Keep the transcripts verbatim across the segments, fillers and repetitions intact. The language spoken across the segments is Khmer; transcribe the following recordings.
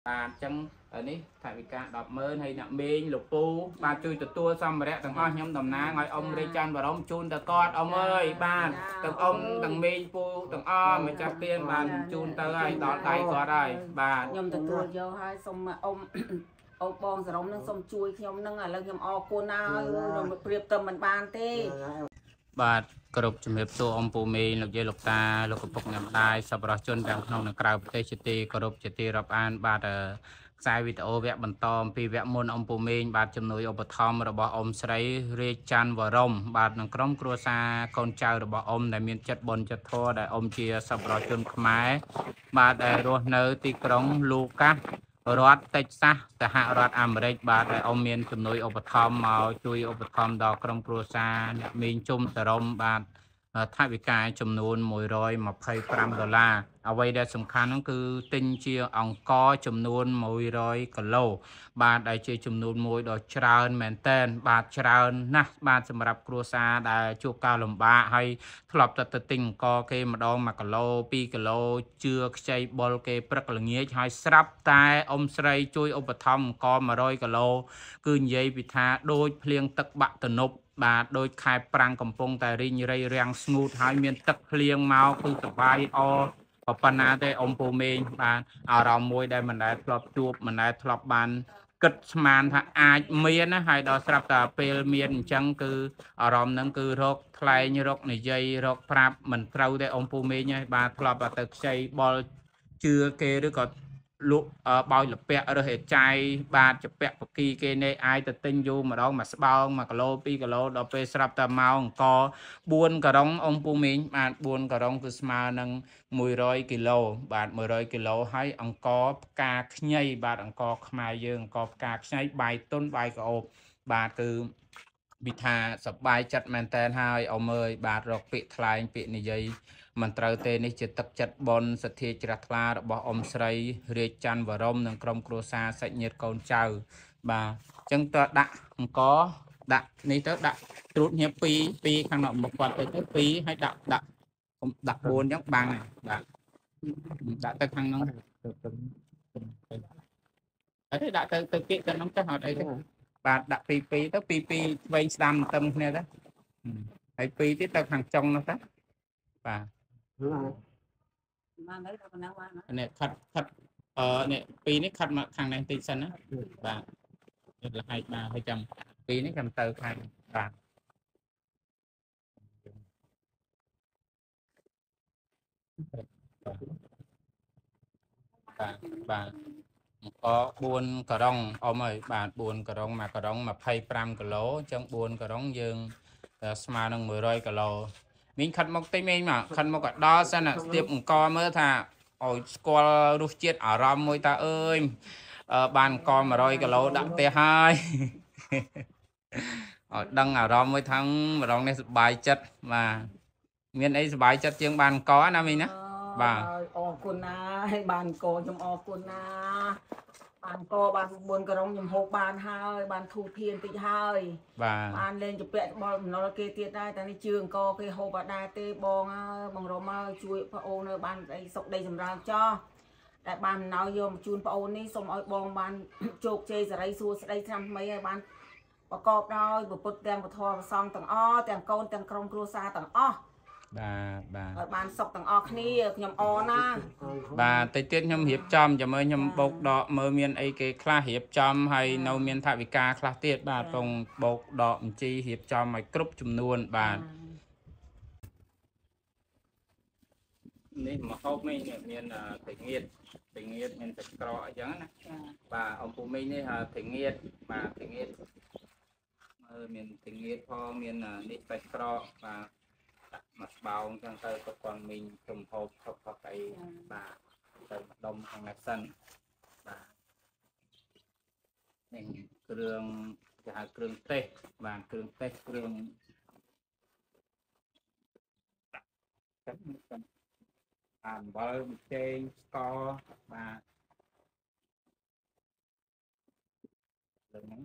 បាទអញ្ចឹងនេះថវិកាដប់ម៉ឺនហើយអ្នកមេងលោកពូបាទជួយទទួលសម្ភារៈទាំងអស់ខ្ញុំតំណាងឲ្យអ៊ំរាជច័ន្ទបរមជូនទៅគាត់អ៊ំអើយបាទទាំងអ៊ំទាំងមេងពូទាំងអស់ម្ចាស់ទៀនបានជូនទៅហើយដល់ដៃគាត់ហើយបាទខ្ញុំទទួលយកហើយសូមអ៊ំអូបងសរមនឹងសូមជួយខ្ញុំនឹងឥឡូវខ្ញុំអរគុណណាស់ហើយប្រៀបទៅមិនបានទេបាទគ្រប់ជំរាបសួរអ៊ំពូមេងលោកយាយលោកតាលោកឪពុកអ្នកម្ដាយសប្បុរសជនទាំងក្នុងនិងក្រៅប្រទេសជាទីគោរពជាទីរាប់អានបាទខ្សែវីដេអូវគ្គបន្តអំពីវគ្គមុនអ៊ំពូមេងបាទជំនួយឧបត្ថម្ភរបស់អ៊ំស្រីរាជច័ន្ទវរមបាទនឹងក្រុមគ្រួសារកូនចៅរបស់អ៊ំដែលមានចិត្តបុណ្យចិត្តធម៌ដែលអ៊ំជាសប្បុរសជនខ្មែរបាទដែលរស់នៅទីក្រុងលូកាសរដ្ឋតិចសាសសហរដ្ឋអាមេរិកបាទដែលអ៊ំមានជំនួយឧបត្ថម្ភមកជួយឧបត្ថម្ភដល់ក្រុមគ្រួសារអ្នកមីងជុំសរមបាទថវិកាចំនួនមួយរយម្ភៃប្រាំដុល្លារអ្វីដែលសំខាន់នោះគឺទិញជាអង្ករចំនួនមួយរយគីឡូបាទដែលជាចំនួនមួយដ៏ច្រើនមែនតែនបាទច្រើនណាស់បាទសម្រាប់គ្រួសារដែលជួបការលំបាកហើយធ្លាប់តែទៅទិញអង្ករគេម្ដងមួយគីឡូពីរគីឡូជឿខ្ចីបុលគេព្រឹកល្ងាចហើយស្រាប់តែអ៊ំស្រីជួយឧបត្ថម្ភអង្ករមួយរយគីឡូគឺនិយាយពីថាដូចភ្លៀងទឹកបាក់ទំនប់បាទដូចខែប្រាំងកំពុងតែរីងរៃរាំងស្ងួតហើយមានទឹកភ្លៀងមកគឺសបាយអប៉ុណ្ណាទេអ៊ំពូមេងបាទអារម្មណ៍មួយដែលមិនដែលធ្លាប់ជួបមិនដែលធ្លាប់បានគិតស្មានថាអាចមានណាហើយដល់ស្រាប់តែពេលមានអញ្ចឹងគឺអារម្មណ៍ហ្នឹងគឺរកថ្លែងរកនិយាយរកប្រាប់មិនត្រូវទេអ៊ំពូមេងហើយបាទធ្លាប់ទៅខ្ចីបលជឿគេឬក៏លក់បោយលពាក់រើសឯចាយបាទចពាក់បកីគេនេះអាយទៅទិញយូរម្ដងមួយស្បោងមួយគីឡូពីរគីឡូដល់ពេលស្រាប់តែមកអង្គបួនការុងអ៊ំពូមីងបាទបួនការុងគឺស្មើនឹងមួយរយគីឡូបាទមួយរយគីឡូហើយអង្គផ្កាខ្ញីបាទអង្គខ្មែរយើងអង្គផ្កាខ្ញីបាយទុនបាយក្អូបបាទគឺវិថាសប្បាយចិត្តមែនតែនហើយអ៊ំអើយបាទរកពាក្យថ្លែងពាក្យនិយាយមិនត្រូវទេនេះជាទឹកចិត្តបុណ្យសទ្ធាជ្រះថ្លារបស់អ៊ំស្រីរាជច័ន្ទវរមនិងក្រុមគ្រួសារសាច់ញាតិកូនចៅបាទអញ្ចឹងតើដាក់អង្គដាក់នេះទៅដាក់ត្រួតញៀបពីរពីរខាងមុខគាត់ទៅទៅពីរហើយដាក់ដាក់ដាក់បួនអញ្ចឹងបាំងបាទដាក់ទៅខាងនោះអីដាក់ទៅទៅគៀកទៅនោះទៅអត់អីទេបាទដាក់ពីរពីរទៅពីរពីរវែងស្ដាំទៅគ្នាទៅហើយពីរទៀតទៅខាងចុងនោះទៅបាទបានហើយប៉ុណ្ណឹងបាននេះខាត់ខាត់អឺនេះពីរនេះខាត់មកខាងនេះតិចសិនណាបាទនេះលហែកបាទហើយចាំពីរនេះចាំទៅខាងបាទបាទបាទអង្គបួនការុងអ៊ំអើយបាទបួនការុងមួយការុងម្ភៃប្រាំគីឡូអញ្ចឹងបួនការុងយើងស្មើនឹងមួយរយគីឡូមីងខាត់មកតិចមីងមកខាត់មកក៏ដល់សិនណាស្ទាបអង្គមើលថាឲ្យស្គាល់រសជាតិអារម្មណ៍មួយតាអើយបានអង្គមួយរយគីឡូដាក់ផ្ទះហើយឲ្យដឹងអារម្មណ៍មួយថាម្ដងនេះសប្បាយចិត្តបាទមានអីសប្បាយចិត្តជាងបានអង្គណាមីងណាបាទអរគុណណាហើយបានអង្គខ្ញុំអរគុណណាបានអង្គបានបួនក្រុងខ្ញុំហូបបានហើយបានធូរធានតិចហើយបាទបានលេងជពាក់បលបំណុលគេទៀតដែរតែនេះជឿអង្គគេហូបអត់ដែរទេបងហើយបងរមហើយជួយប្អូននៅបានអីសុកដីចម្រើនចោះតែបានណៅយកមកជូនប្អូននេះសូមឲ្យបងបានជោគជ័យសេរីសួស្តីឆ្នាំថ្មីហើយបានប្រកបដោយពុទ្ធទាំងពធប្រសងទាំងអស់ទាំងកូនទាំងក្រុមគ្រួសារទាំងអស់បាទបាទឲ្យបានសុខទាំងអស់គ្នាខ្ញុំអរណាបាទតិចទៀតខ្ញុំរៀបចំចាំមើលខ្ញុំបោកដកមើលមានអីគេខ្លះរៀបចំហើយនៅមានថវិកាខ្លះទៀតបាទពងបោកដកបញ្ជីរៀបចំឲ្យគ្រប់ចំនួនបាទនេះមកហូបមីងមានតិងៀតតិងៀតមានទឹកក្រកអញ្ចឹងណាបាទអំពូមីងនេះតិងៀតបាទតិងៀតមើលមានតិងៀតផងមាននេះទឹកក្រកបាទដាក់មកស្បោងចឹងទៅប្រព័ន្ធមីងជំហូបផឹកផឹកអីបាទទៅម្ដុំខាងនេះសិនបាទនេះគ្រឿងគេហៅគ្រឿងទេសបាទគ្រឿងទេសគ្រឿងដាក់ចឹងអំបិលម្ទេសស្ករបាទលើហ្នឹង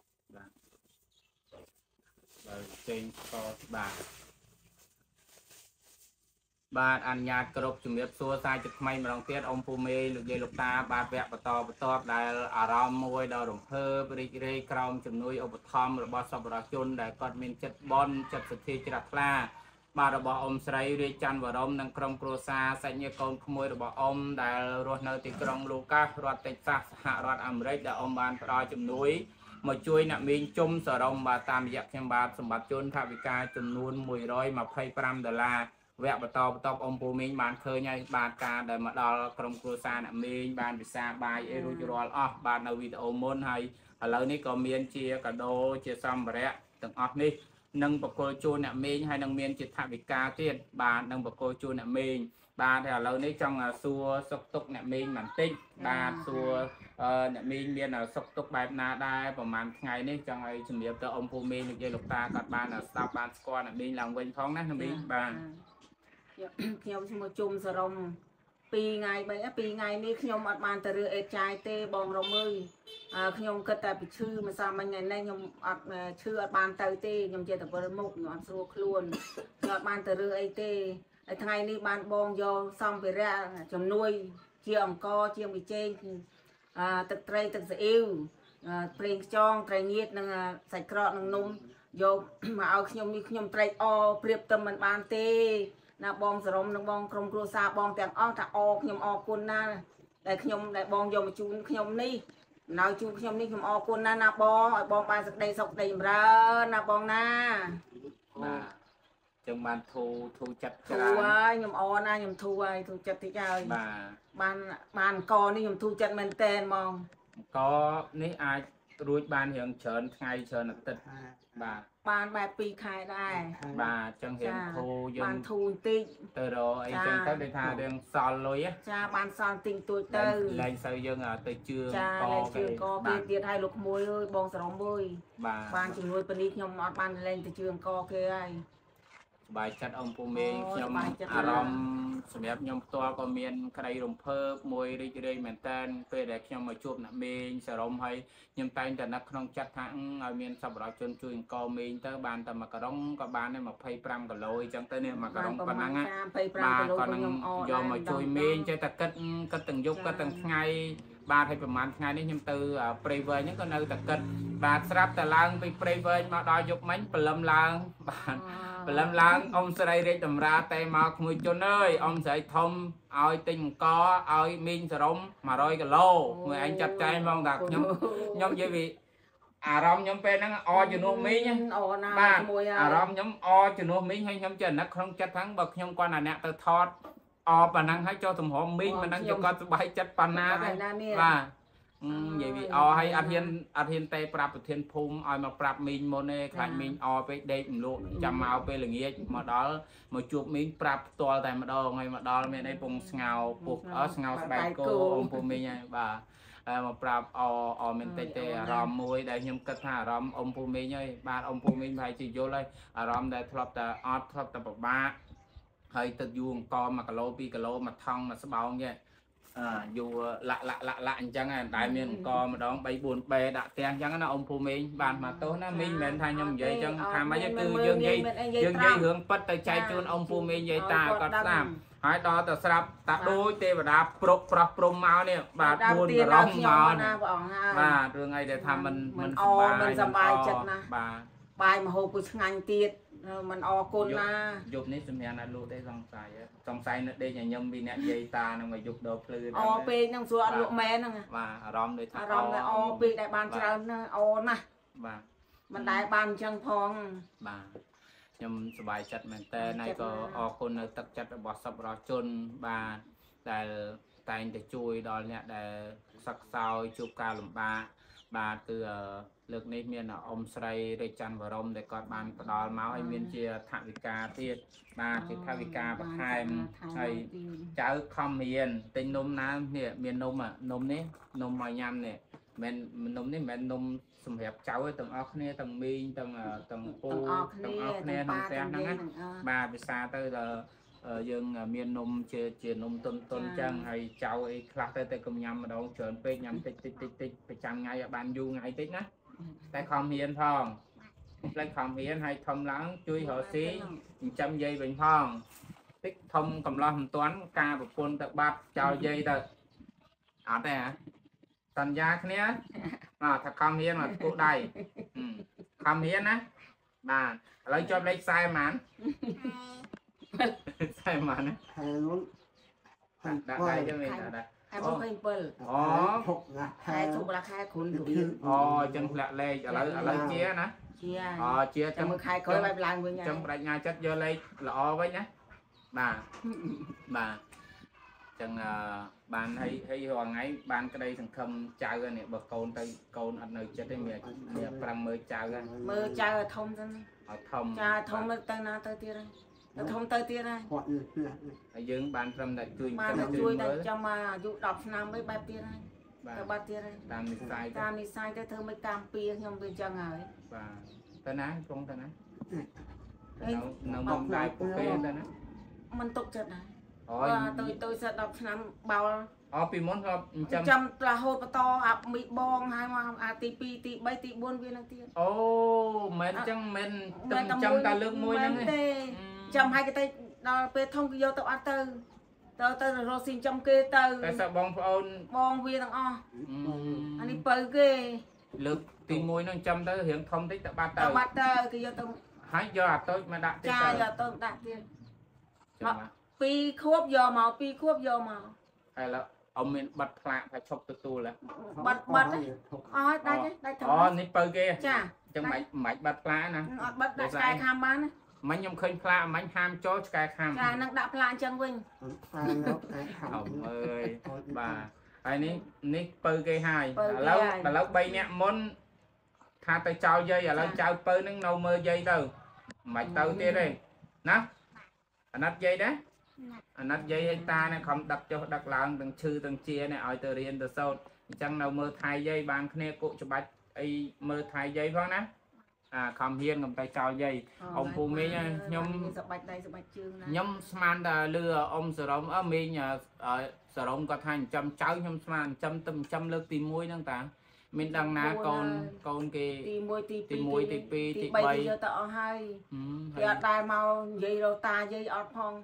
បាទបើចេញស្ករបាទបាទអនុញ្ញាតគ្រប់ជំរាបសួរសាយចិត្តថ្មីម្ដងទៀតអ៊ំពូមេលោកយាយលោកតាបាទវគ្គបន្តបន្តដែលអារម្មណ៍មួយដល់រំភើបរីករាយក្រោមជំនួយឧបត្ថម្ភរបស់សប្បុរសជនដែលគាត់មានចិត្តបន់ចិត្តសទ្ធាជ្រះថ្លាបាទរបស់អ៊ំស្រីរាជច័ន្ទវរមនិងក្រុមគ្រួសារសាច់ញាតិកូនក្មួយរបស់អ៊ំដែលរស់នៅទីក្រុងលូកាសរដ្ឋតិចសាសសហរដ្ឋអាមេរិកដែលអ៊ំបានផ្ដល់ជំនួយមកជួយអ្នកមីងជុំសរមបាទតាមរយៈខ្ញុំបាទសម្បត្តិជនថាវិការចំនួនមួយរយម្ភៃប្រាំដុល្លារវគ្គបន្តបន្តអ៊ំពូមីងបានឃើញហើយបាទការដែលមកដល់ក្រុមគ្រួសារអ្នកមីងបានវិសាបាយអីរួចរាល់អស់បាទនៅវីដេអូមុនហើយឥឡូវនេះក៏មានជាកាដូជាសម្ភារៈទាំងអស់នេះនឹងបកគលជូនអ្នកមីងហើយនឹងមានជាថវិកាទៀតបាទនឹងបកគលជូនអ្នកមីងបាទហើយឥឡូវនេះចង់សួរសុខទុក្ខអ្នកមីងបន្តិចបាទសួរអ្នកមីងមានសុខទុក្ខបែបណាដែរប្រហែលថ្ងៃនេះចង់ឲ្យជំរាបទៅអ៊ំពូមីងលោកយាយលោកតាគាត់បានស្ដាប់បានស្គាល់អ្នកមីងឡើងវិញផងណាអ្នកមីងបាទខ្ញុំឈ្មោះជុំសរមពីរថ្ងៃបីពីរថ្ងៃនេះខ្ញុំអត់បានទៅរើអេតចាយទេបងរំអើយខ្ញុំគិតតែពីឈឺមិនសាមិញថ្ងៃនេះខ្ញុំអត់ឈឺអត់បានទៅទេខ្ញុំចេះតែវិលមុខខ្ញុំអត់ស្រួលខ្លួនខ្ញុំអត់បានទៅរើអីទេហើយថ្ងៃនេះបានបងយកសម្ភារៈជំនួយជាអង្គជាមីចេងទឹកត្រីទឹកស៊ីអ៊ីវប្រេងខ្យងត្រីងៀតនិងសាច់ក្រកនិងនំយកមកឲ្យខ្ញុំនេះខ្ញុំត្រេកអរព្រៀបទៅមិនបានទេណាបងសរមនិងបងក្រុមគ្រួសារបងទាំងអស់ថាអរខ្ញុំអរគុណណាស់ដែលខ្ញុំដែលបងយកមកជូនខ្ញុំនេះណៅជូនខ្ញុំនេះខ្ញុំអរគុណណាស់ណាបងឲ្យបងបានសេចក្តីសុខសេចក្តីចម្រើនណាបងណាបាទចឹងបានធូធូចិត្តច្រើនធូហើយខ្ញុំអរណាខ្ញុំធូហើយធូចិត្តតិចហើយបាទបានបានកនេះខ្ញុំធូចិត្តមែនតែនហ្មងកនេះអាចរួចបានរៀងច្រើនថ្ងៃច្រើនអាទិត្យបាទបានបែបពីរខែដែរបាទចឹងរៀងធូយើងបានធូបន្តិចទៅរកអីចឹងទៅដូចថារឿងសល់លុយចាបានសល់តិចតួចទៅលែងសូវយើងទៅជឿកគេកគេទៀតឲ្យលោកក្មួយអើយបងសរមអើយបាទបានជំនួយប៉ានេះខ្ញុំអត់បានលែងទៅជឿអង្គគេហើយសบายចិត្តអ៊ំពូមេខ្ញុំអារម្មណ៍សម្រាប់ខ្ញុំផ្ទាល់ក៏មានក្តីរំភើបមួយរីករាយមែនតើពេលដែលខ្ញុំមកជួបអ្នកមេងសរមហើយខ្ញុំតែងតែនឹកក្នុងចិត្តថាឲ្យមានសប្បុរសជនជួយអង្គមេងទៅបានតែមួយក្រុងក៏បានដែរម្ភៃប្រាំគីឡូអញ្ចឹងទៅនេះមួយក្រុងប៉ុណ្ណឹងបាទក៏នឹងយកមកជួយមេងចេះតែគិតគិតទាំងយប់គិតទាំងថ្ងៃបាទហើយប្រហែលថ្ងៃនេះខ្ញុំទៅព្រៃវែងហ្នឹងក៏នៅតែគិតបាទស្រាប់តែឡើងពីព្រៃវែងមកដល់យប់មិញព្រលឹមឡើងបាទព្រលឹមឡើងអ៊ំស្រីរាជតម្រាតែមកក្មួយជនអើយអ៊ំស្រីធំឲ្យទិញអង្គឲ្យមីងសរមមួយរយគីឡូមួយឯងចាត់ចែងហ្មងតាខ្ញុំខ្ញុំនិយាយពីអារម្មណ៍ខ្ញុំពេលហ្នឹងអជំនួសមីងអូណាមួយអារម្មណ៍ខ្ញុំអជំនួសមីងហើយខ្ញុំចេះអាណិតក្នុងចិត្តហ្នឹងបើខ្ញុំគាត់អាអ្នកទៅថតអប៉ុណ្ណឹងឲ្យចូលទំហំមីងមិនដឹងជាគាត់សុបាយចិត្តប៉ុណ្ណាទេបាទនិយាយពីអឲ្យអត់ហ៊ានអត់ហ៊ានតែប្រាប់ប្រធានភូមិឲ្យមកប្រាប់មីងមុនទេខ្លាចមីងអពេកដេកមលក់ចាំមកពេលល្ងាចមកដល់មកជួបមីងប្រាប់ផ្ទាល់តែម្ដងហើយមកដល់មានអីពងស្ងោពុះអើស្ងោស្បែកគោអ៊ំពូមីងហើយបាទមកប្រាប់អអមែនតិចទេអារម្មណ៍មួយដែលខ្ញុំគិតថាអារម្មណ៍អ៊ំពូមីងហើយបាទអ៊ំពូមីងប្រហែលជាយល់ហើយអារម្មណ៍ដែលធ្លាប់តែអត់ធ្លាប់តែពិបាកហើយទឹកយូរអង្គមួយគីឡូពីរគីឡូមួយថង់មួយស្បោងចេះអឺយូរលាក់លាក់លាក់លាក់អញ្ចឹងតែមានអង្គម្ដងបីបួនបេដាក់ផ្ទះអញ្ចឹងណាអ៊ំពូមីងបានមកទោសណាមីងមិនមែនថាខ្ញុំនិយាយអញ្ចឹងថាម៉េចគឺយើងនិយាយយើងនិយាយរឿងប៉ិតទៅចែកជូនអ៊ំពូមីងនិយាយតាគាត់ស្ដាប់ហើយដល់ទៅស្រាប់តាដូចទេវតាប្រកប្រោះព្រំមកនេះបាទបួនរងមកណាព្រះអង្គហើយបាទរឿងអីដែលថាมันมันអមិនសប្បាយចិត្តណាបាទបាយមហូបគឺឆ្ងាញ់ទៀតมันអរគុណណាយប់នេះសម្រាប់ណាលក់ទេសង្ស័យសង្ស័យនៅដេកញញឹមពីអ្នកយាយតានឹងមកយប់ដល់ភ្លឺអពេកហ្នឹងស្រួលអត់លក់មែនហ្នឹងបាទអារម្មណ៍ដូចថាអារម្មណ៍តែអពេកដែលបានច្រើនណាអណាស់បាទមិនដែលបានអញ្ចឹងផងបាទខ្ញុំសប្បាយចិត្តមែនតើហើយក៏អរគុណនៅទឹកចិត្តរបស់សប្បុរសជនបាទដែលតែងតែជួយដល់អ្នកដែលសឹកសោយជួបការលំបាកបាទគឺលើកនេះមានអ៊ំស្រីរាជច័ន្ទវរមដែលគាត់បានផ្ដល់មកឲ្យមានជាថវិកាទៀតបាទជាថវិកាបន្ថែមហើយចៅខំរៀនទិញនំណានេះមាននំនំនេះនំឲ្យញ៉ាំនេះមិននំនេះមិនមែននំសម្រាប់ចៅទេទាំងអស់គ្នាទាំងមីងទាំងទាំងពូទាំងអស់គ្នាក្នុងផ្ទះហ្នឹងណាបាទភាសាទៅដល់យើងមាននំជាជានំតុនតុនចឹងហើយចៅអីខ្លះទៅតែកុំញ៉ាំម្ដងច្រើនពេកញ៉ាំតិចតិចតិចតិចប្រចាំថ្ងៃឲ្យបានយូរថ្ងៃតិចណាតែខំរៀនផងផ្លេចខំរៀនឲ្យធំឡើងជួយរកស៊ីចិញ្ចឹមយាយវិញផង tích thông cầm lo toán ca và phun tự bát chào dây tự ở đây hả tần gia cái nhá mà thật không hiên mà cụ đầy không hiên á bà lấy cho lấy sai mán sai mán đặt đây cho mình đặt hai bốn hai bờ ó hai chục là hai khốn đủ ó chân lẹ lê lấy lấy chia nè chia ờ chia trong khai coi bài làm với nhau trong đại nhà chất vô lấy lọ với nhá bà bà chẳng bạn hay hay hoàng ấy bạn cái đây thằng khâm chào ra nè bậc côn tay côn anh nơi chết đây mẹ mẹ prang mơ chào ra mơ chào thông thân thông chào thông mơ tay na tay tia đây thông tay tia đây dương bạn prang đại chui bạn chui đại cho mà dụ đọc năm mấy bài tia đây các bài tia đây tam đi sai tam đi sai tới thơ mấy cam pia nhom về chân rồi và ta nói không ta nói nấu nấu mông đại của kia ta nói mình tục chật này tôi tôi sẽ đọc năm bao ở pi món hợp trăm là hột to ập mì bong hai mà à tì pi tì bay tì buôn viên này tiền ô men chẳng men tầm trăm ta lương môi này trăm hai cái tay đó pe thông vô tao ăn từ tao tao rồi xin trăm kê từ tại sao bong phone bong viên thằng o anh đi bơi ghê lực tì môi nó trăm tới hiện thông tích tại ba tờ tao bắt tờ cái vô tao hãy giờ tôi mà đặt cha giờ tôi đặt tiền pi khốp giờ màu pi khốp giờ màu hay là ông mình bật lại phải chọc từ tu là bật bật đấy ờ đây đấy đây thằng ờ nít bơ kia cha trong mày mày bật lại nè bật đại sky cam bán mấy nhom khơi pla mấy ham cho sky cam cha năng đạp lại chân vinh ông ơi bà ai ní nít bơ kia hai lâu bà lâu bay nè món tha tay trao dây à lâu trao bơ nâng nâu mơ dây đâu mày tao kia đây nè anh nắp dây đấy anh nắp dây hay ta này không đặt cho đặt làm từng chư từng chia này ở từ riêng từ sau chẳng nào mơ thay dây bàn kia cụ cho bạch ấy mơ thay dây phong nè à không hiên cầm tay trao dây ông phụ mi nhom nhom sman là lừa ông sờ rồng ở mi nhà ở sờ rồng có thành trăm cháu nhom sman trăm tâm trăm lực tìm mũi năng ta mình đang ná con con kia tìm mũi tìm mũi tìm pi tìm bay giờ tao hay thì ở đây màu dây đâu ta dây ọt phong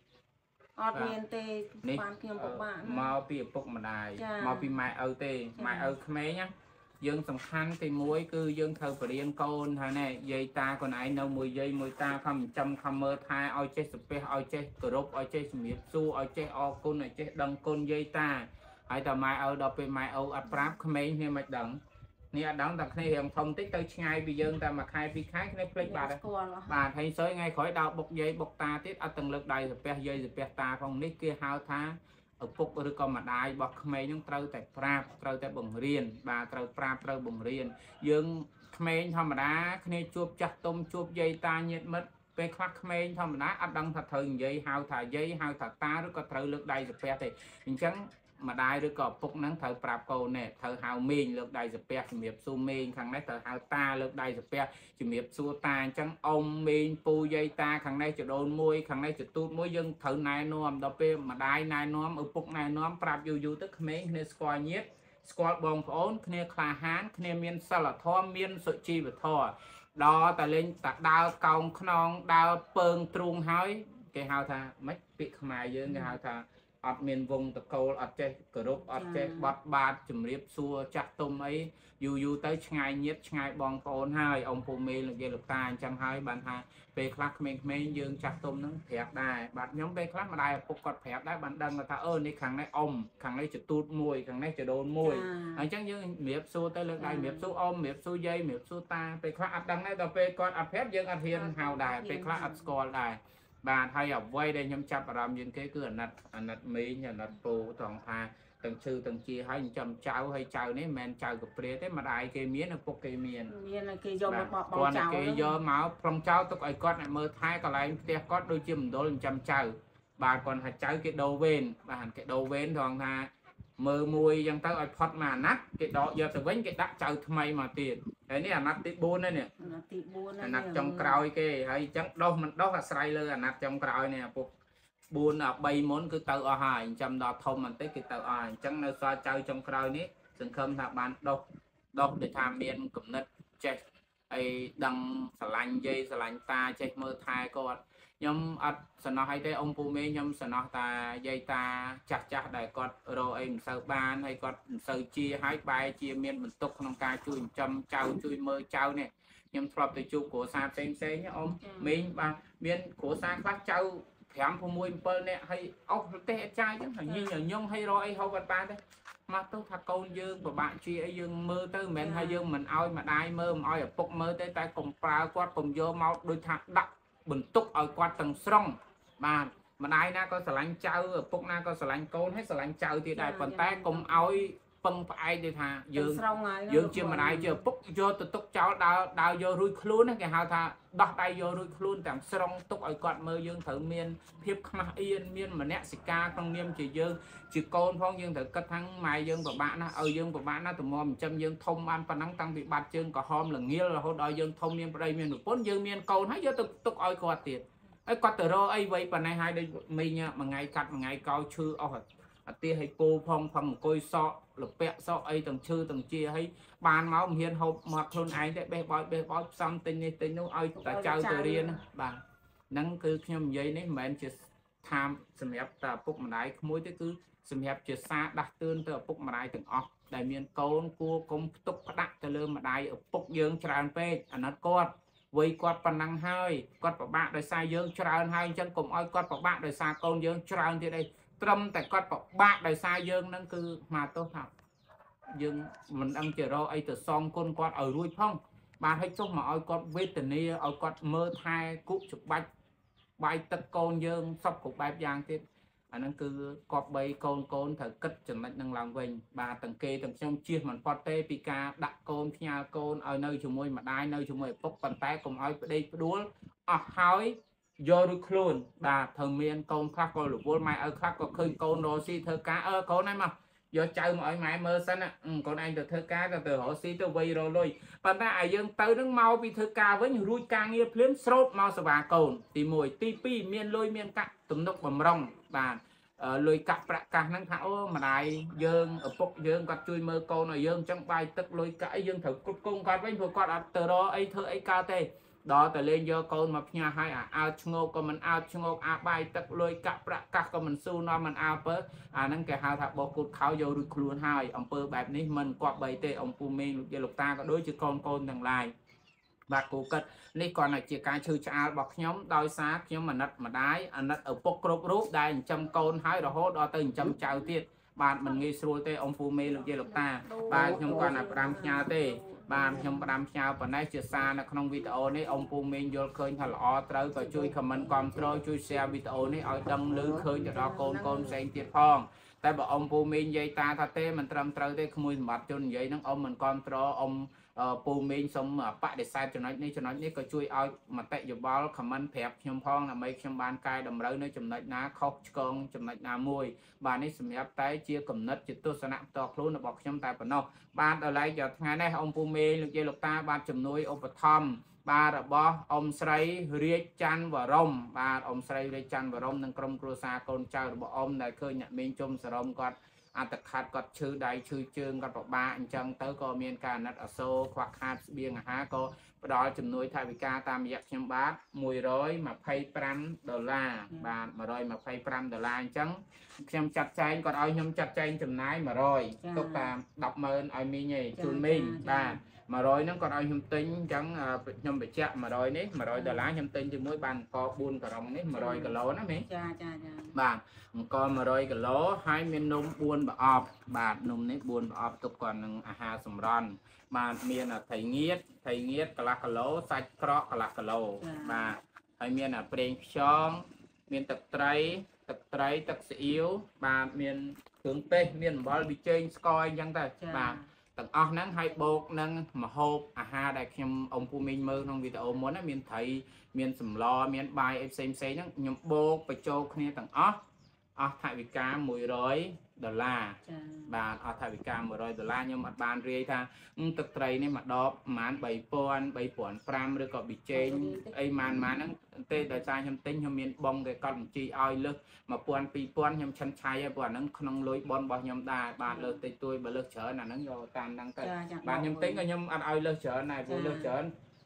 ọt miền tây quan kiêm của bạn màu pi bốc mà đài màu pi mai âu tê mai âu khmé nhá dương sòng khăn thì muối cứ dương thơ phải điên con hay này dây ta còn ai nấu mùi dây mùi ta không trăm không mơ thai oi chết spe oi chết crop oi chết miệt su oi chết o côn này chết đằng côn dây ta ai tao mai âu đọc về mai âu áp ráp khmé như mạch đằng nè đắng tập này hiện thông tích tới ngay bây giờ ta mà khai bị khai cái plek bà đây bà thấy sới ngay khỏi đau bọc dây bọc ta tiết ở tầng lực đầy rồi pe dây rồi pe ta không nít kia hao tha ở phục rồi còn mà đai bọc mấy những trâu tại prap trâu tại bồng riền bà trâu prap trâu bồng riền dương mấy thằng mà đá khi chuột chặt tôm chuột dây ta nhiệt mất pe khắc mấy thằng mà đá áp đăng thật thường dây hao thả dây hao thả ta rồi có trâu lực đầy rồi pe thì chẳng mà đai rồi có phục nắng thở prap cầu nè thở hào mình lực đầy rồi pe chỉ miệp su mình thằng này thở hào ta lực đầy rồi pe chỉ miệp su ta chẳng ông mình pu dây ta thằng này chỉ đồn môi thằng này chỉ tút môi dân thở này nôm đó pe mà đai này nôm ở phục này nôm prap du du tức mấy nên squat nhiệt squat bong phốn kia khla hán kia miên sa là thò miên sự chi và thò đó ta lên ta đào còng non đào pơn truông hói cái hào tha mấy bị khmai dương cái hào tha ọt miền vùng tật cầu ọt chơi group ọt chơi bọt bát chùm riệp xua chặt tôm ấy dù dù tới ngày nhất ngày bong phôn hai ông phụ mê là ghê lực ta chẳng hai bạn hai về khắc mình mình dương chặt tôm nó thẹt đài bạn nhóm về khắc mà đài phục quạt thẹt đài bạn đăng là ta ơn đi khẳng này ông khẳng này chỉ tụt mùi khẳng này chỉ đồn mùi anh chắc như miệp xua tới lực đài miệp xua ôm miệp xua dây miệp xua ta về khắc ắt đăng này ta về con ắt phép dương ắt hiền hào đài về khắc ắt score đài bà thay ở quay đây nhâm chập làm những cái cửa nặt nặt mỹ nhà nặtปูtoàn tha từng sư từng chia hai trăm cháu hay cháu đấy men cháu của pre thế mà đại cái miếng là phục cái miền còn cái do máu phong cháu tôi gọi con này mơ thái còn lại tia con đôi chim đôi trăm cháu bà còn hạt cháu cái đầu ven bà hẳn cái đầu ven toàn tha mơ mùi dân tới ở phật mà nát cái đó giờ từ vấn cái đắt cháu thay mà tiền cái này là nát tít buôn đấy nè nát trong còi cái hay chẳng đâu mình đó là sai lơ nát trong còi nè phục buôn ở bay món cứ tàu ở hai trăm đo thông mình tới cái tàu ở chẳng nơi xoa chơi trong còi ní sừng khâm thạc bạn đâu đâu để tham biên cũng nứt chết ai đăng xà lanh dây xà lanh ta chết mơ thai con nhom ắt sẵn nó hay thế ông pù mê nhom sẵn nó ta dây ta chặt chặt đại cọt rồi em sơ ban hay cọt sơ chia hai bài chia miền mình tụcក្នុងការជួយចំចៅជួយមើលចៅនេះខ្ញុំធ្លាប់ទៅជួបគ្រួសារផ្សេងផ្សេងអ៊ំមីងបាទមានគ្រួសារខ្លះចៅប្រាំប្រាំមួយប្រាំbảyនាក់ហើយអស់ប្រទេសអចាយចឹងហើយញញញងហើយរកអីហូបអត់បានទេមកទៅថាកូនយើងពិបាកជាអីយើងមើលទៅមិនមែនថាយើងមិនឲ្យម្ដាយមើលមិនឲ្យឪពុកមើលទេតែកុំប្រើគាត់កុំយកមកដូចថាដាក់បន្ទុកឲ្យគាត់ទាំងស្រុងបាទម្ដាយណាក៏ស្រឡាញ់ចៅឪពុកណាក៏ស្រឡាញ់កូនហើយស្រឡាញ់ចៅទៀតដែរប៉ុន្តែកុំឲ្យពឹងផ្អែកទេថាយើងយើងជាម្ដាយជាឪពុកយកទៅទុកចោលដើរដើរយករួចខ្លួនគេហៅថាដោះដៃយករួចខ្លួនទាំងស្រុងទុកឲ្យគាត់មើលយើងត្រូវមានភាពខ្មាស់អៀនមានមនសិការក្នុងនាមជាយើងជាកូនផងយើងត្រូវគិតថាម៉ែយើងពិបាកណាស់ឲ្យយើងពិបាកណាស់តម្រាំចិញ្ចឹមយើងធំបានប៉ុណ្ណឹងតាំងពីបាត់ជើងក្រហមល្ងាលរហូតដល់យើងធំមានប្តីមានប្រពន្ធយើងមានកូនហើយយកទៅទុកឲ្យគាត់ទៀតហើយគាត់ទៅរកអីវ័យប៉ុណ្ណេះហើយដូចមីងមួយថ្ងៃកាត់មួយថ្ងៃកោឈឺអស់អត់ទាឲ្យពោផងផងអង្គុយសក់លពាក់សក់អីទាំងឈឺទាំងជាហើយបានមកមិនហ៊ានហូបមកខ្លួនឯងទេបេះបោចបេះបោចផ្សំទិញនេះទិញនោះឲ្យតាចៅទៅរៀនបាទហ្នឹងគឺខ្ញុំនិយាយនេះមិនមែនជាថាសម្រាប់តែឪពុកម្ដាយក្មួយទេគឺសម្រាប់ជាសារដាស់តឿនទៅឪពុកម្ដាយទាំងអស់ដែលមានកូនគួរកុំផ្ទុកផ្ដាក់ទៅលើម្ដាយឪពុកយើងច្រើនពេកអាណិតគាត់វ័យគាត់ប៉ុណ្ណឹងហើយគាត់ពិបាកដោយសារយើងច្រើនហើយអញ្ចឹងកុំឲ្យគាត់ពិបាកដោយសារកូនយើងច្រើនទៀតអីត្រឹមតែគាត់ពិបាកដោយសារយើងហ្នឹងគឺមកទោសថាយើងមិនដឹងជារកអីទៅសងគុណគាត់ឲ្យរួចផងបានឲ្យចុះមកឲ្យគាត់វេទនាឲ្យគាត់មើលថែគុកច្បាច់បាយទឹកកូនយើងសពគ្រប់បែបយ៉ាងទៀតអាហ្នឹងគឺគប្បីកូនកូនត្រូវគិតចំណុចហ្នឹងឡើងវិញបាទទាំងគេទាំងខ្ញុំជៀសមិនផុតទេពីការដាក់កូនផ្ញើកូនឲ្យនៅជាមួយម្ដាយនៅជាមួយឪពុកប៉ុន្តែកុំឲ្យប្តេជ្ញាផ្ដួលអស់ហើយយករួចខ្លួនបាទត្រូវមានកូនខ្លះក៏រវល់ម៉ែឪខ្លះក៏ឃើញកូនរស់ស៊ីធ្វើការអើកូនឯងមកយកចៅមកឲ្យម៉ែមើលសិនកូនឯងទៅធ្វើការទៅទៅរស់ស៊ីទៅវ័យរលុយប៉ុន្តែឲ្យយើងទៅនឹងមកពីធ្វើការវិញរួចការងារភ្លាមស្រោតមកសេវាកូនទីមួយទីពីរមានលុយមានកាក់ទំនុកបំរុងបាទលុយកាក់ប្រាក់កាសហ្នឹងថាអូម្ដាយយើងឪពុកយើងគាត់ជួយមើលកូនឲ្យយើងអញ្ចឹងបាយទឹកលុយកាក់អីយើងត្រូវគ្រប់គ្រងគាត់វិញព្រោះគាត់អត់ទៅរកអីធ្វើអីកើតទេដល់តែលេងយកកូនមកផ្ញើឲ្យអាអើឈ្ងោកក៏មិនអើឈ្ងោកអាបាយទឹកលុយកាក់ប្រាក់កាសក៏មិនស៊ូនាំមិនអើពើអាហ្នឹងគេហៅថាបោកគូតខោយករួចខ្លួនហើយអំពើបែបនេះមិនគប្បីទេអំពូមេងលោកយាយលោកតាក៏ដូចជាកូនកូនទាំងឡាយបាទគូកិតនេះគ្រាន់តែជាការឈឺឆ្អាលរបស់ខ្ញុំដោយសារខ្ញុំអាណិតម្ដាយអាណិតឪពុកគ្រប់រូបដែលចិញ្ចឹមកូនហើយរហូតដល់ទៅចិញ្ចឹមចៅទៀតបាទមិនងាយស្រួលទេអំពូមេលោកយាយលោកតាបាទខ្ញុំគាត់តែផ្ដាំផ្ញើទេបាទខ្ញុំផ្ដាំផ្ញើប៉ុណ្ណេះជាសារនៅក្នុងវីដេអូនេះអ៊ំពូមេងយល់ឃើញថាល្អត្រូវក៏ជួយ comment គាំទ្រជួយ share វីដេអូនេះឲ្យដឹងឮឃើញទៅដល់កូនកូនផ្សេងទៀតផងតែបើអ៊ំពូមេងនិយាយតាថាទេមិនត្រឹមត្រូវទេក្មួយសម្បត្តិជននិយាយហ្នឹងអ៊ំមិនគាំទ្រអ៊ំពូមេងសូមបដិសេធចំណុចនេះចំណុចនេះក៏ជួយឲ្យមតិយោបល់ comment ប្រាប់ខ្ញុំផងដើម្បីខ្ញុំបានកែតម្រូវនៅចំណុចណាខុសឆ្គងចំណុចណាមួយបាទនេះសម្រាប់តែជាគំនិតជាទស្សនៈផ្ទាល់ខ្លួនរបស់ខ្ញុំតែប៉ុណ្ណោះបាទដល់ឡែកយកថ្ងៃនេះអ៊ំពូមេងលោកយាយលោកតាបាទជំនួយឧបត្ថម្ភបាទរបស់អ៊ំស្រីរាជច័ន្ទវរមបាទអ៊ំស្រីរាជច័ន្ទវរមនិងក្រុមគ្រួសារកូនចៅរបស់អ៊ំដែលឃើញអ្នកមីងជុំសរមគាត់អត្តខាត់គាត់ឈឺដៃឈឺជើងគាត់ពិបាកអញ្ចឹងទៅក៏មានការអាណិតអាសូរខ្វះខាតស្បៀងអាហារក៏ផ្ដល់ជំនួយថវិកាតាមរយៈខ្ញុំបាទមួយរយម្ភៃប្រាំដុល្លារបាទមួយរយម្ភៃប្រាំដុល្លារអញ្ចឹងខ្ញុំចាត់ចែងគាត់ឲ្យខ្ញុំចាត់ចែងចំណាយមួយរយទុកតាមដប់ម៉ឺនឲ្យមីងឯងជូនមីងបាទមួយរយហ្នឹងគាត់ឲ្យខ្ញុំទិញអញ្ចឹងខ្ញុំបញ្ជាក់មួយរយនេះមួយរយដុល្លារខ្ញុំទិញជាមួយបានអង្គបួនការុងនេះមួយរយគីឡូណាមីចាចាចាបាទអង្គមួយរយគីឡូហើយមាននំបួនប្រអប់បាទនំនេះបួនប្រអប់ទុកគាត់នឹងអាហារសម្រន់បាទមានត្រីងៀតត្រីងៀតកន្លះគីឡូសាច់ក្រកកន្លះគីឡូបាទហើយមានប្រេងខ្យងមានទឹកត្រីទឹកត្រីទឹកស៊ីអ៊ីវបាទមានគ្រឿងទេសមានអំបិលប៊ីចេងស្ករអីចឹងទៅបាទទាំងអស់ហ្នឹងឲ្យបូកនឹងម្ហូបអាហារដែលខ្ញុំអ៊ំពូមីងមើលក្នុងវីដេអូមុនមានត្រីមានសម្លមានបាយអីផ្សេងផ្សេងហ្នឹងខ្ញុំបូកបញ្ចូលគ្នាទាំងអស់អស់ថវិកាមួយរយដុល្លារបាទអស់ថវិកាមួយរយដុល្លារខ្ញុំអត់បានរាយថាទឹកត្រីនេះមួយដបប្រហែលបីពាន់ បីពាន់ប្រាំឬក៏ប៊ីចេងអីម៉ានម៉ានហ្នឹងទេដោយសារខ្ញុំទិញខ្ញុំមានបងគេកត់បញ្ជីឲ្យលើសមួយពាន់ ពីរពាន់ខ្ញុំឆិនឆៃហើយព្រោះអាហ្នឹងក្នុងលុយបនរបស់ខ្ញុំដែរបាទលើសតិចតួចបើលើសច្រើនអាហ្នឹងយកតាមហ្នឹងទៅបាទខ្ញុំទិញក៏ខ្ញុំអត់ឲ្យលើសច្រើនដែរព្រោះលើសច្រើន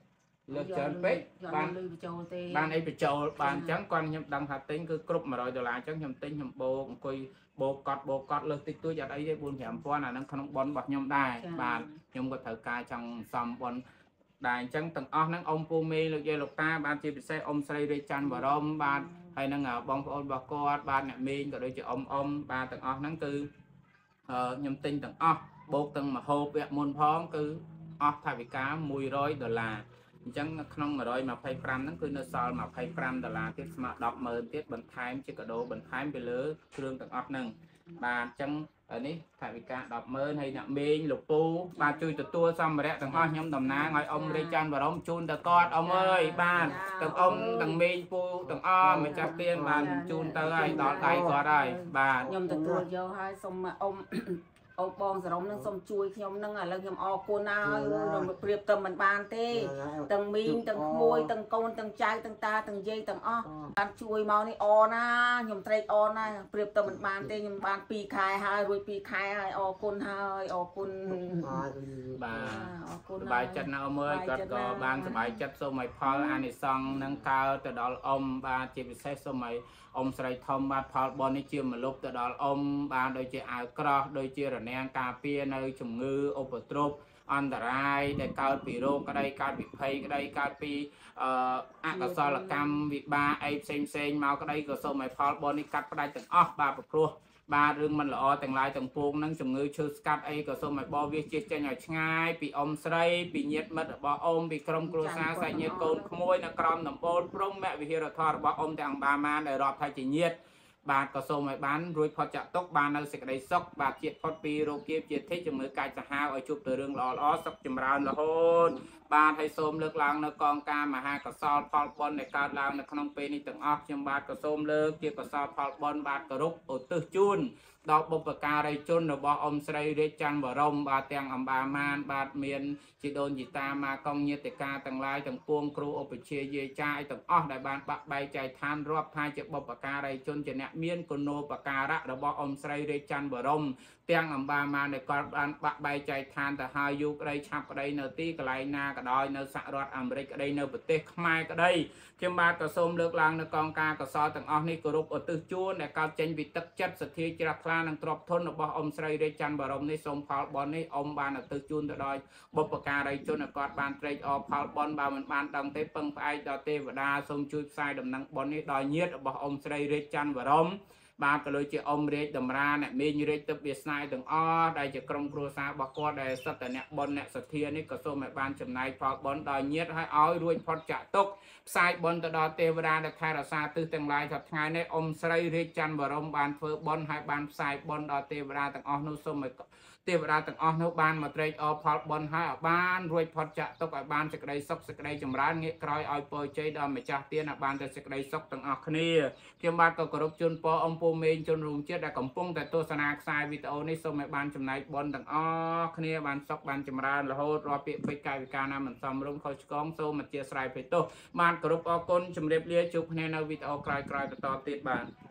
លើកច្រើនពេកបានបានអីបញ្ចូលបានអញ្ចឹងគាត់ខ្ញុំដឹងថាទិញគឺគ្រប់100ដុល្លារអញ្ចឹងខ្ញុំទិញខ្ញុំបូកអង្គុយបូកកត់បូកកត់លើសតិចតួចអត់អីទេbốn 5ពាន់អាហ្នឹងក្នុងប៉ុនរបស់ខ្ញុំដែរបាទខ្ញុំក៏ត្រូវការចង់សំប៉ុនដែរអញ្ចឹងទាំងអស់ហ្នឹងអ៊ំពូមេលោកយាយលោកតាបានជាពិសេសអ៊ំស្រីរាជច័ន្ទបរមបាទហើយនឹងបងប្អូនរបស់គាត់បាទអ្នកមីងក៏ដូចជាអ៊ំអ៊ំបាទទាំងអស់ហ្នឹងគឺខ្ញុំទិញទាំងអស់បូកទាំងមហូបវគ្គមុនផងគឺអស់ថវិកា100ដុល្លារអញ្ចឹងក្នុង125ហ្នឹងគឺនៅសល់25ដុល្លារទៀតស្មើដប់ម៉ឺនទៀតបន្ថែមជាកាដូបន្ថែមទៅលើគ្រឿងទាំងអស់ហ្នឹងបាទអញ្ចឹងនេះថវិកាដប់ម៉ឺនហើយអ្នកមេងលោកពូបាទជួយទទួលសម្ភារៈទាំងអស់ខ្ញុំតំណាងឲ្យអ៊ំរាជច័ន្ទបរមជូនទៅគាត់អ៊ំអើយបាទទាំងអ៊ំទាំងមេងពូទាំងអស់ម្ចាស់ទានបានជូនទៅឲ្យដល់ដៃគាត់ហើយបាទខ្ញុំទទួលយកឲ្យសូមអ៊ំអូបងសរមនឹងសូមជួយខ្ញុំនឹងឥឡូវខ្ញុំអរគុណហើយប្រៀបទៅមិនបានទេទាំងមីងទាំងក្មួយទាំងកូនទាំងចៅទាំងតាទាំងយាយទាំងអស់បានជួយមកនេះអណាខ្ញុំត្រេកអរណាស់ប្រៀបទៅមិនបានទេខ្ញុំបានពីរខែហើយរួចពីរខែហើយអរគុណហើយអរគុណបាទអរគុណសប្បាយចិត្តណាស់អ៊ំអើយគាត់ក៏បានសប្បាយចិត្តសូមឲ្យផលអានិសង្ឃនឹងកើតទៅដល់អ៊ំបាទជាពិសេសសូមឲ្យអ៊ំស្រីធំបាទផលបននេះជាមលុបទៅដល់អ៊ំបាទដូចជាអាវក្រោះដូចជារនាំងការពារនៅជំងឺឧបទ្រពអន្តរាយដែលកើតពីរោគក្តីកើតពីភ័យក្តីកើតពីអអកុសលកម្មវិបាកអីផ្សេងផ្សេងមកក្តីក៏សូមឲ្យផលបននេះកាត់ផ្ដាច់ទាំងអស់បាទព្រោះបាទរឿងមិនល្អទាំងឡាយទាំងពួងនឹងជំងឺឈឺស្កាត់អីក៏សូមឲ្យបោះវាជិះចេញឲ្យឆ្ងាយពីអ៊ំស្រីពីញាតិមិត្តរបស់អ៊ំពីក្រុមគ្រួសារសាច់ញាតិកូនក្មួយនៅក្រមដំបូលព្រំមវិហារធម៌របស់អ៊ំទាំងបាម៉ានដែលរាប់ថាជាញាតិបាទក៏សូមឲ្យបានរួចផុតចាក់ទុកបាននៅសេចក្តីសុខបាទជាតិផុតពីរោគគាជាតិជំងឺកាចសាហាវឲ្យជួបទៅរឿងល្អល្អសុខចម្រើនរហូតបាទហើយសូមលើកឡើងនៅកងការមហាកសលផលបុណ្យដែលកើតឡើងនៅក្នុងពេលនេះទាំងអស់ខ្ញុំបាទក៏សូមលើកជាកសលផលបុណ្យបាទគោរពឧទ្ទិសជូនដល់បុព្វការីជនរបស់អ៊ំស្រីរាជច័ន្ទបរមបាទទាំងអម្បាម៉ានបាទមានជីដូនជីតាម៉ាកងញាតិកាទាំងឡាយទាំងពួងគ្រូឧបជាយាយចាយទាំងអស់ដែលបានបាក់បែកចែកឋានរាប់ថាជាបុព្វការីជនជាអ្នកមានគុណូបការៈរបស់អ៊ំស្រីរាជច័ន្ទបរមទាំងអម្បាម៉ានដែលគាត់បានបាក់បែកចែកឋានទៅហើយយូរក្តីឆាប់ក្តីនៅទីកន្លែងណាក៏ដោយនៅសហរដ្ឋអាមេរិកក្តីនៅប្រទេសខ្មែរក្តីខ្ញុំបាទក៏សូមលើកឡើងនៅកងការកសលទាំងអស់នេះគោរពឧទ្ទិសជូនដែលកើតចេញពីទឹកចិត្តសទ្ធាជ្រះថ្លានិងទ្រព្យធនរបស់អ៊ំស្រីរាជច័ន្ទបរមនេះសូមផលបុណ្យនេះអ៊ំបានឧទ្ទិសជូនទៅដល់បុព្វការីជនដែលគាត់បានត្រេកអរផលបុណ្យបើមិនបានដឹងទេពឹងផ្អែកដល់ទេវតាសូមជួយផ្សាយដំណឹងបុណ្យនេះដល់ញាតិរបស់អ៊ំស្រីរាជច័ន្ទបរមបាទក៏ដូចជាអ៊ំរាជតម្រាអ្នកមីងរាជទឹកវាសនាទាំងអស់ដែលជាក្រុមគ្រួសាររបស់គាត់ដែលសិតតែអ្នកបុណ្យអ្នកសទ្ធានេះក៏សូមឲ្យបានចំណាយផលបុណ្យដល់ញាតិឲ្យឲ្យរួចផុតចាក់ទុក្ខផ្សាយបុណ្យទៅដល់ទេវតាដែលថែរក្សាទិសទាំងឡាយថាថ្ងៃនេះអ៊ំស្រីរាជច័ន្ទបរមបានធ្វើបុណ្យហើយបានផ្សាយបុណ្យដល់ទេវតាទាំងអស់នោះសូមឲ្យទេវតាទាំងអស់នោះបានមកត្រេកអរផលបុណ្យហើយឲ្យបានរួចផុតចាក់ទុក្ខឲ្យបានសេចក្តីសុខសេចក្តីចម្រើនងាកក្រោយឲ្យពរជ័យដល់ម្ចាស់ទានឲ្យបានតែសេចក្តីសុខទាំងអស់គ្នាខ្ញុំបាទក៏គោរពជូនពរអ៊ំពូមេងជនរួមជាតិដែលកំពុងតែទស្សនាខ្សែវីដេអូនេះសូមឲ្យបានចំណែកបុណ្យទាំងអស់គ្នាបានសុខបានចម្រើនរហូតរាល់ពាក្យពេចន៍កាយវិការណាមិនសមរម្យខុសឆ្គងសូមអធិស្ឋានភ័យទោសបានគោរពអរគុណជម្រាបលាជួបគ្នានៅវីដេអូក្រោយៗបន្តទៀតបាទ